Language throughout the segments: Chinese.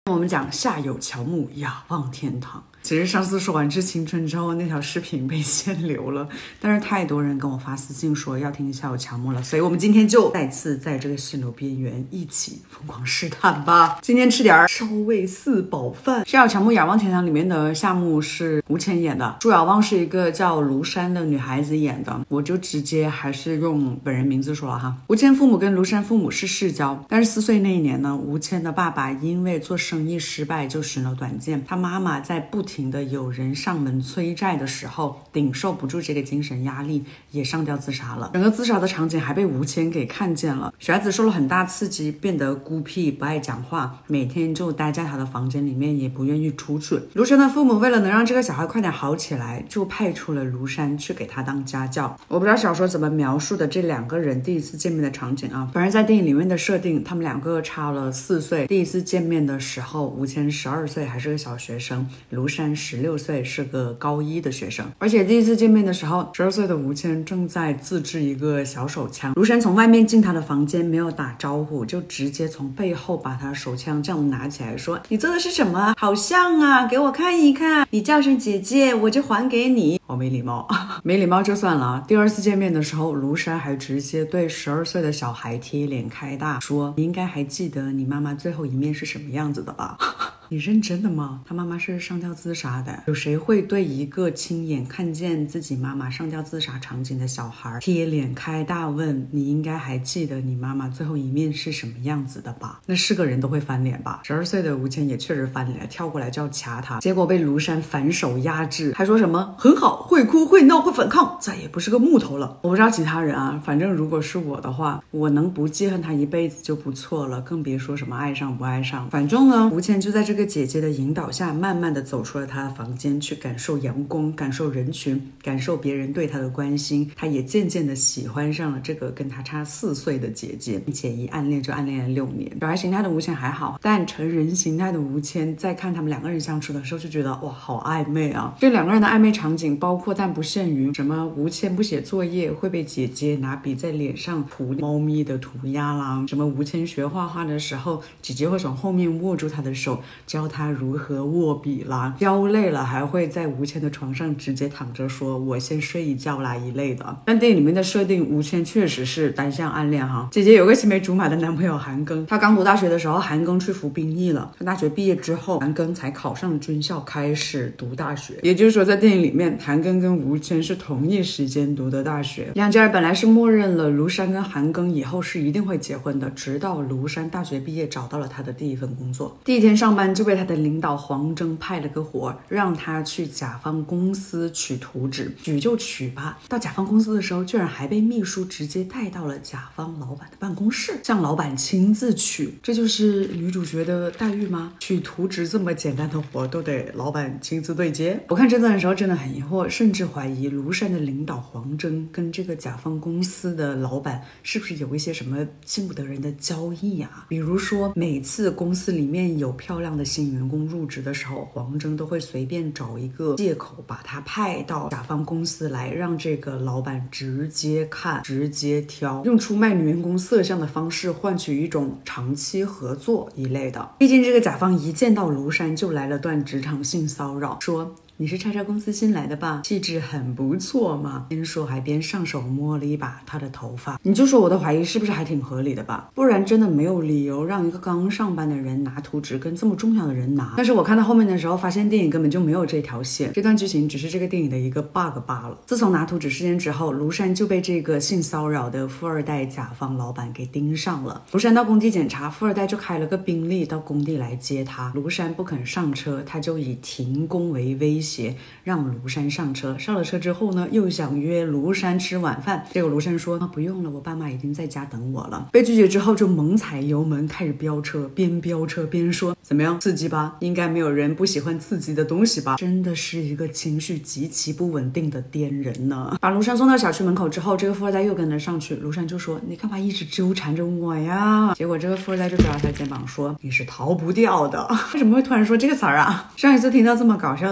我们讲下有乔木，仰望天堂。其实上次说完《致青春》之后，那条视频被限流了，但是太多人跟我发私信说要听下有乔木了，所以我们今天就再次在这个限流边缘一起疯狂试探吧。今天吃点烧味四宝饭。下有乔木，仰望天堂里面的夏木是吴谦演的，朱晓望是一个叫庐山的女孩子演的，我就直接还是用本人名字说了哈。吴谦父母跟庐山父母是世交，但是4岁那一年呢，吴谦的爸爸因为做生意失败就寻了短见，他妈妈在不停的有人上门催债的时候，顶受不住这个精神压力，也上吊自杀了。整个自杀的场景还被吴谦给看见了。小孩子受了很大刺激，变得孤僻，不爱讲话，每天就待在他的房间里面，也不愿意出去。庐山的父母为了能让这个小孩快点好起来，就派出了庐山去给他当家教。我不知道小说怎么描述的这两个人第一次见面的场景啊，反正在电影里面的设定，他们两个差了4岁。第一次见面的时候，吴谦12岁还是个小学生，庐山16岁是个高1的学生。而且第一次见面的时候，12岁的吴谦正在自制一个小手枪，庐山从外面进他的房间，没有打招呼，就直接从背后把他手枪这样拿起来说，你做的是什么？好像啊，给我看一看，你叫声姐姐我就还给你。好没礼貌。没礼貌就算了，第2次见面的时候，庐山还直接对12岁的小孩贴脸开大，说你应该还记得你妈妈最后一面是什么样子的吧？你认真的吗？他妈妈是上吊自杀的。有谁会对一个亲眼看见自己妈妈上吊自杀场景的小孩贴脸开大问，你应该还记得你妈妈最后一面是什么样子的吧？那是个人都会翻脸吧。12岁的吴谦也确实翻脸，跳过来就要掐他，结果被庐山反手压制，还说什么很好，会哭会闹会反抗，再也不是个木头了。我不知道其他人啊，反正如果是我的话，我能不记恨他一辈子就不错了，更别说什么爱上不爱上。反正呢，吴谦就在这个姐姐的引导下，慢慢的走出了他的房间，去感受阳光，感受人群，感受别人对他的关心。他也渐渐的喜欢上了这个跟他差4岁的姐姐，并且一暗恋就暗恋了6年。小孩形态的吴谦还好，但成人形态的吴谦在看他们两个人相处的时候，就觉得哇，好暧昧啊！这两个人的暧昧场景包括但不限于什么吴谦不写作业会被姐姐拿笔在脸上涂猫咪的涂鸦啦，什么吴谦学画画的时候，姐姐会从后面握住他的手，教他如何握笔啦，腰累了还会在吴谦的床上直接躺着说我先睡一觉啦一类的。但电影里面的设定，吴谦确实是单向暗恋哈。姐姐有个青梅竹马的男朋友韩庚，他刚读大学的时候，韩庚去服兵役了，他大学毕业之后，韩庚才考上军校开始读大学。也就是说，在电影里面，韩庚跟吴谦是同一时间读的大学。两家人本来是默认了庐山跟韩庚以后是一定会结婚的，直到庐山大学毕业找到了他的第一份工作，第一天上班就被他的领导黄峥派了个活，让他去甲方公司取图纸。取就取吧，到甲方公司的时候，居然还被秘书直接带到了甲方老板的办公室，向老板亲自取。这就是女主角的待遇吗？取图纸这么简单的活都得老板亲自对接？我看这段的时候真的很疑惑，甚至怀疑庐山的领导黄峥跟这个甲方公司的老板是不是有一些什么见不得人的交易啊？比如说每次公司里面有漂亮的新员工入职的时候，黄峥都会随便找一个借口把他派到甲方公司来，让这个老板直接看直接挑，用出卖女员工色相的方式换取一种长期合作一类的。毕竟这个甲方一见到庐山就来了段职场性骚扰，说你是叉叉公司新来的吧？气质很不错嘛。边说还边上手摸了一把他的头发。你就说我的怀疑是不是还挺合理的吧？不然真的没有理由让一个刚上班的人拿图纸跟这么重要的人拿。但是我看到后面的时候，发现电影根本就没有这条线，这段剧情只是这个电影的一个 bug 罢了。自从拿图纸事件之后，庐山就被这个性骚扰的富二代甲方老板给盯上了。庐山到工地检查，富二代就开了个宾利到工地来接他。庐山不肯上车，他就以停工为威胁，让庐山上车。上了车之后呢，又想约庐山吃晚饭，结果庐山说不用了，我爸妈已经在家等我了。被拒绝之后就猛踩油门开始飙车，边飙车边说怎么样，刺激吧？应该没有人不喜欢刺激的东西吧？真的是一个情绪极其不稳定的癫人呢。把庐山送到小区门口之后，这个富二代又跟了上去，庐山就说你干嘛一直纠缠着我呀？结果这个富二代就抓着他肩膀说你是逃不掉的。为什么会突然说这个词儿啊？上一次听到这么搞笑的词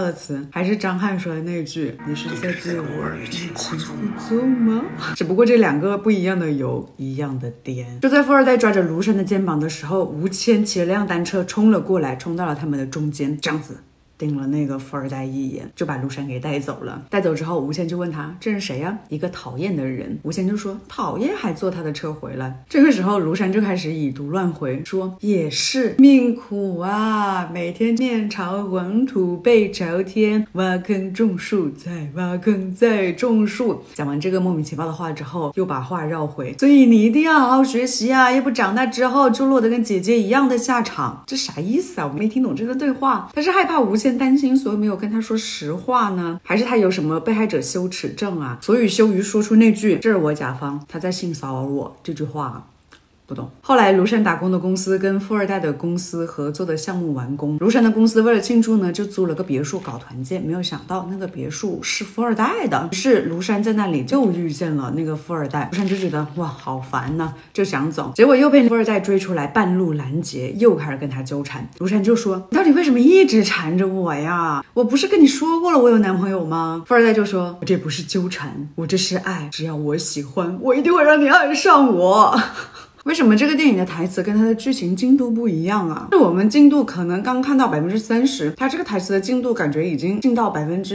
呢？还是张翰说的那句你是在对我欲擒故纵吗？只不过这两个不一样的油，一样的颠。就在富二代抓着庐山的肩膀的时候，吴谦骑了辆单车冲了过来，冲到了他们的中间，这样子盯了那个富二代一眼，就把庐山给带走了。带走之后，吴谦就问他这是谁呀？一个讨厌的人。吴谦就说讨厌还坐他的车回来。这个时候庐山就开始以毒乱回，说也是命苦啊，每天面朝黄土背朝天，挖坑种树再挖坑再种树。讲完这个莫名其妙的话之后，又把话绕回，所以你一定要好好学习啊，要不长大之后就落得跟姐姐一样的下场。这啥意思啊？我没听懂这段对话。他是害怕吴谦担心，所以没有跟他说实话呢？还是他有什么被害者羞耻症啊？所以羞于说出那句这是我甲方他在性骚扰我这句话不懂。后来庐山打工的公司跟富二代的公司合作的项目完工，庐山的公司为了庆祝呢，就租了个别墅搞团建，没有想到那个别墅是富二代的。于是庐山在那里就遇见了那个富二代，庐山就觉得哇好烦呢，就想走，结果又被富二代追出来半路拦截，又开始跟他纠缠。庐山就说你到底为什么一直缠着我呀？我不是跟你说过了我有男朋友吗？富二代就说我这不是纠缠，我这是爱，只要我喜欢，我一定会让你爱上我。为什么这个电影的台词跟它的剧情进度不一样啊？是我们进度可能刚看到30%，它这个台词的进度感觉已经进到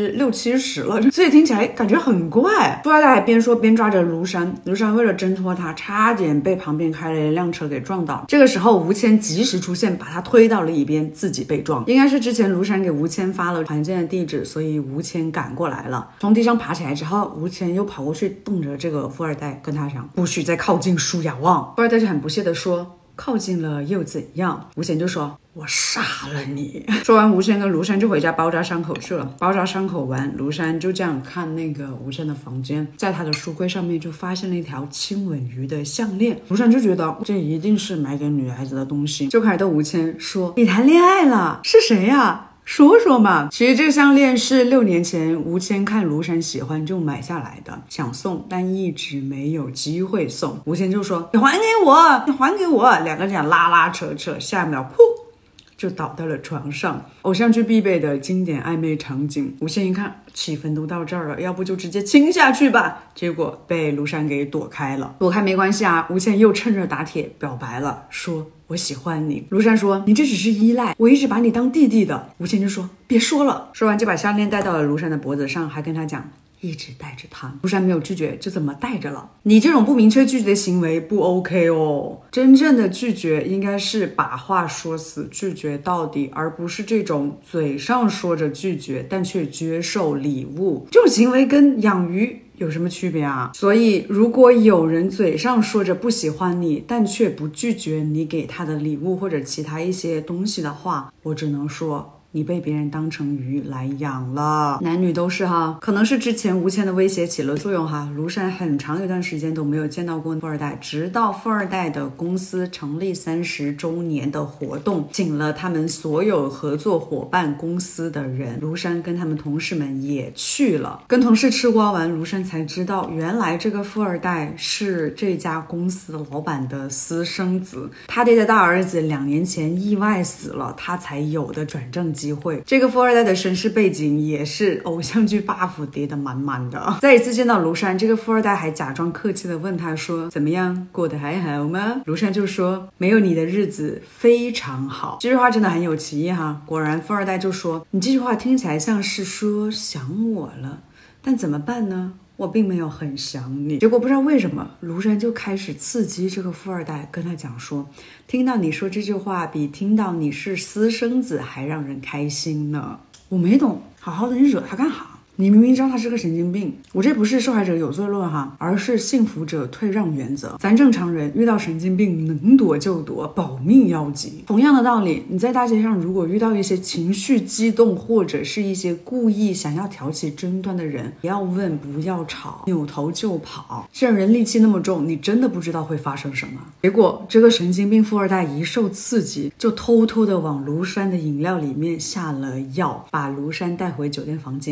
60-70%了，所以听起来感觉很怪。富二代还边说边抓着庐山，庐山为了挣脱他，差点被旁边开了一辆车给撞倒。这个时候吴谦及时出现，把他推到了一边，自己被撞。应该是之前庐山给吴谦发了团建的地址，所以吴谦赶过来了。从地上爬起来之后，吴谦又跑过去瞪着这个富二代，跟他讲不许再靠近舒雅望。富二代就很不屑地说靠近了又怎样？吴谦就说我杀了你。说完吴谦跟庐山就回家包扎伤口去了。包扎伤口完，庐山就这样看那个吴谦的房间，在他的书柜上面就发现了一条亲吻鱼的项链。庐山就觉得这一定是买给女孩子的东西，就开始逗吴谦说你谈恋爱了？是谁呀？说说嘛。其实这个项链是6年前吴谦看庐山喜欢就买下来的，想送但一直没有机会送。吴谦就说你还给我，你还给我。两个人拉拉扯扯，下一秒噗就倒到了床上。偶像剧必备的经典暧昧场景。吴谦一看气氛都到这儿了，要不就直接亲下去吧，结果被庐山给躲开了。躲开没关系啊，吴谦又趁热打铁表白了，说我喜欢你。庐山说你这只是依赖，我一直把你当弟弟的。吴谦就说别说了。说完就把项链戴到了庐山的脖子上，还跟他讲一直带着他。庐山没有拒绝，就这么带着了。你这种不明确拒绝的行为不 OK 哦。真正的拒绝应该是把话说死，拒绝到底，而不是这种嘴上说着拒绝但却接受礼物。这种行为跟养鱼有什么区别啊？所以如果有人嘴上说着不喜欢你，但却不拒绝你给他的礼物或者其他一些东西的话，我只能说你被别人当成鱼来养了。男女都是哈，可能是之前吴谦的威胁起了作用哈。庐山很长一段时间都没有见到过富二代，直到富二代的公司成立30周年的活动，请了他们所有合作伙伴公司的人，庐山跟他们同事们也去了。跟同事吃瓜完，庐山才知道原来这个富二代是这家公司老板的私生子，他爹的大儿子2年前意外死了，他才有的转正机会。这个富二代的身世背景也是偶像剧 buff 叠得满满的。再一次见到庐山，这个富二代还假装客气的问他说怎么样，过得还好吗？庐山就说没有你的日子非常好。这句话真的很有歧义哈。果然富二代就说你这句话听起来像是说想我了，但怎么办呢？我并没有很想你。结果不知道为什么庐山就开始刺激这个富二代，跟他讲说听到你说这句话比听到你是私生子还让人开心呢。我没懂，好好的你惹他干哈？你明明知道他是个神经病。我这不是受害者有罪论哈，而是幸福者退让原则。咱正常人遇到神经病能躲就躲，保命要紧。同样的道理，你在大街上如果遇到一些情绪激动或者是一些故意想要挑起争端的人，不要问不要吵，扭头就跑。这人戾气那么重，你真的不知道会发生什么。结果这个神经病富二代一受刺激，就偷偷的往庐山的饮料里面下了药，把庐山带回酒店房间给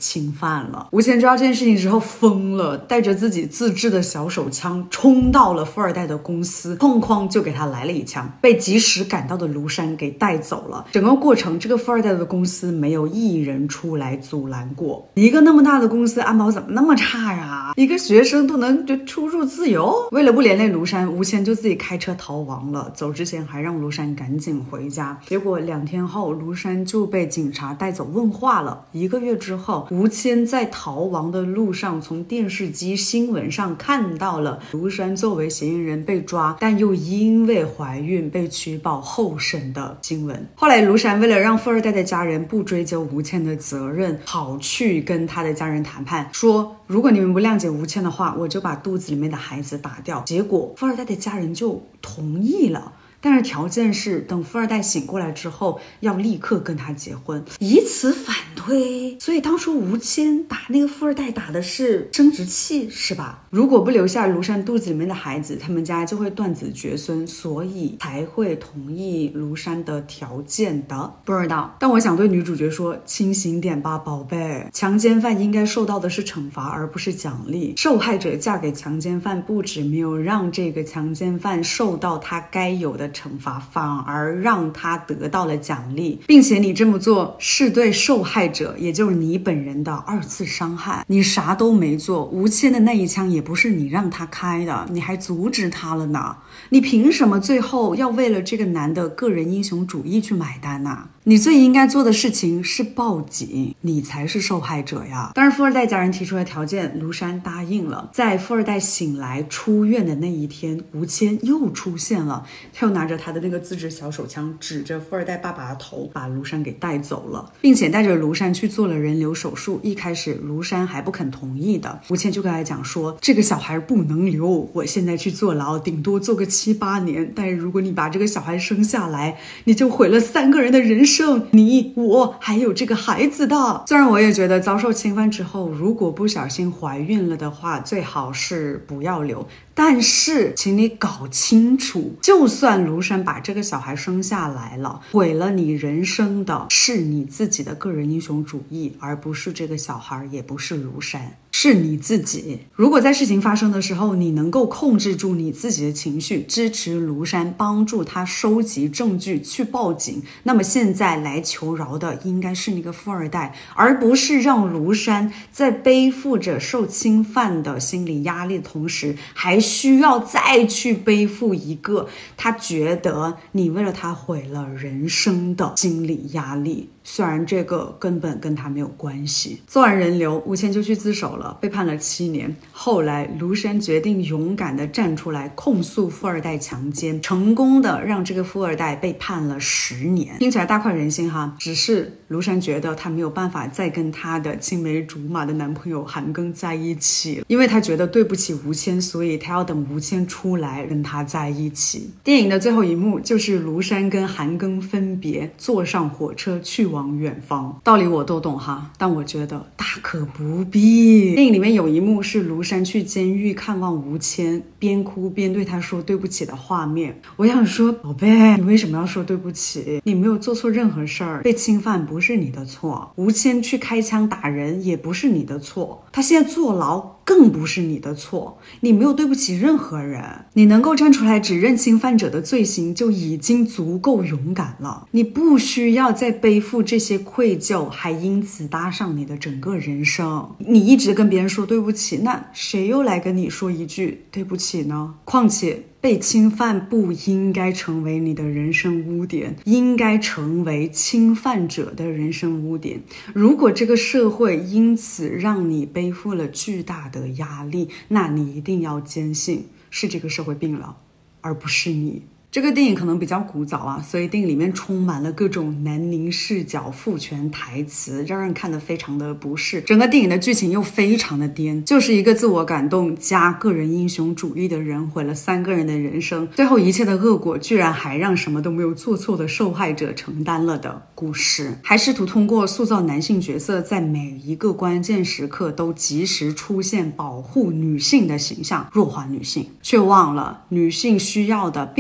侵犯了。吴谦知道这件事情之后疯了，带着自己自制的小手枪冲到了富二代的公司，哐哐就给他来了一枪，被及时赶到的庐山给带走了。整个过程，这个富二代的公司没有一人出来阻拦过。一个那么大的公司，安保怎么那么差呀？一个学生都能就出入自由？为了不连累庐山，吴谦就自己开车逃亡了。走之前还让庐山赶紧回家。结果2天后，庐山就被警察带走问话了。1个月之后，吴谦在逃亡的路上，从电视机新闻上看到了庐山作为嫌疑人被抓，但又因为怀孕被取保候审的新闻。后来庐山为了让富二代的家人不追究吴谦的责任，跑去跟他的家人谈判，说如果你们不谅解吴谦的话，我就把肚子里面的孩子打掉。结果富二代的家人就同意了，但是条件是等富二代醒过来之后要立刻跟他结婚，以此反推。所以当初吴谦打那个富二代打的是生殖器是吧？如果不留下庐山肚子里面的孩子，他们家就会断子绝孙，所以才会同意庐山的条件的。不知道，但我想对女主角说，清醒点吧宝贝，强奸犯应该受到的是惩罚而不是奖励。受害者嫁给强奸犯，不止没有让这个强奸犯受到他该有的惩罚，反而让他得到了奖励，并且你这么做是对受害者，也就是你本人的2次伤害。你啥都没做，吴谦的那一枪也不是你让他开的，你还阻止他了呢。你凭什么最后要为了这个男的个人英雄主义去买单呢？你最应该做的事情是报警，你才是受害者呀。当然富二代家人提出的条件，庐山答应了。在富二代醒来出院的那一天，吴谦又出现了，他又拿着他的那个自制小手枪指着富二代爸爸的头，把庐山给带走了，并且带着庐山去做了人流手术。一开始庐山还不肯同意的，吴谦就跟他讲说，这个小孩不能留，我现在去坐牢顶多坐个7、8年，但是如果你把这个小孩生下来，你就毁了3个人的人生，你我还有这个孩子的。虽然我也觉得遭受侵犯之后，如果不小心怀孕了的话，最好是不要留，但是请你搞清楚，就算庐山把这个小孩生下来了，毁了你人生的是你自己的个人英雄主义，而不是这个小孩，也不是庐山，是你自己。如果在事情发生的时候，你能够控制住你自己的情绪，支持庐山，帮助他收集证据去报警，那么现在来求饶的应该是那个富二代，而不是让庐山在背负着受侵犯的心理压力的同时，还需要再去背负一个他觉得你为了他毁了人生的心理压力。虽然这个根本跟他没有关系。做完人流，吴谦就去自首了，被判了7年。后来庐山决定勇敢地站出来控诉富二代强奸，成功的让这个富二代被判了10年。听起来大快人心哈，只是庐山觉得他没有办法再跟他的青梅竹马的男朋友韩庚在一起了，因为他觉得对不起吴谦，所以他要等吴谦出来跟他在一起。电影的最后一幕就是庐山跟韩庚分别坐上火车去往远方。道理我都懂哈，但我觉得大可不必。电影里面有一幕是庐山去监狱看望吴谦，边哭边对他说对不起的画面。我想说，宝贝，你为什么要说对不起？你没有做错任何事儿，被侵犯不是你的错，吴谦去开枪打人也不是你的错，他现在坐牢更不是你的错，你没有对不起任何人。你能够站出来指认侵犯者的罪行就已经足够勇敢了，你不需要再背负这些愧疚，还因此搭上你的整个人生。你一直跟别人说对不起，那谁又来跟你说一句对不起呢？况且被侵犯不应该成为你的人生污点，应该成为侵犯者的人生污点。如果这个社会因此让你背负了巨大的压力，那你一定要坚信是这个社会病了，而不是你。这个电影可能比较古早啊，所以电影里面充满了各种南宁视角、父权台词，让人看得非常的不适。整个电影的剧情又非常的颠，就是一个自我感动加个人英雄主义的人毁了3个人的人生，最后一切的恶果居然还让什么都没有做错的受害者承担了的故事。还试图通过塑造男性角色，在每一个关键时刻都及时出现保护女性的形象，弱化女性，却忘了女性需要的并不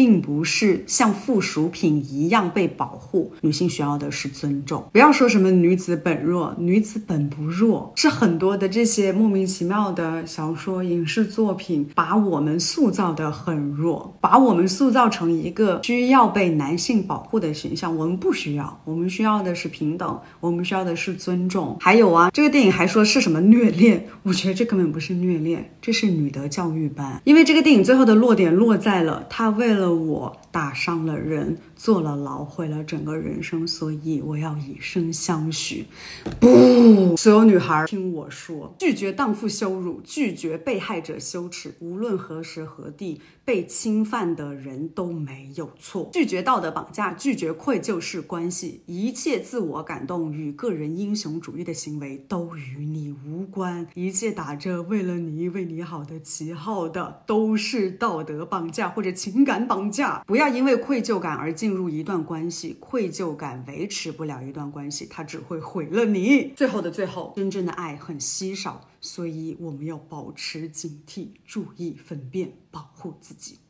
不是像附属品一样被保护，女性需要的是尊重。不要说什么女子本弱，女子本不弱，是很多的这些莫名其妙的小说、影视作品把我们塑造的很弱，把我们塑造成一个需要被男性保护的形象。我们不需要，我们需要的是平等，我们需要的是尊重。还有啊，这个电影还说是什么虐恋，我觉得这根本不是虐恋，这是女德教育班。因为这个电影最后的落点落在了他为了我打伤了人，坐了牢，毁了整个人生，所以我要以身相许。不，所有女孩听我说，拒绝荡妇羞辱，拒绝被害者羞耻，无论何时何地，被侵犯的人都没有错。拒绝道德绑架，拒绝愧疚式关系，一切自我感动与个人英雄主义的行为都与你无关，一切打着为了你为你好的旗号的都是道德绑架或者情感绑架。不要因为愧疚感而进入一段关系，愧疚感维持不了一段关系，它只会毁了你。最后的最后，真正的爱很稀少，所以我们要保持警惕，注意分辨，保护自己。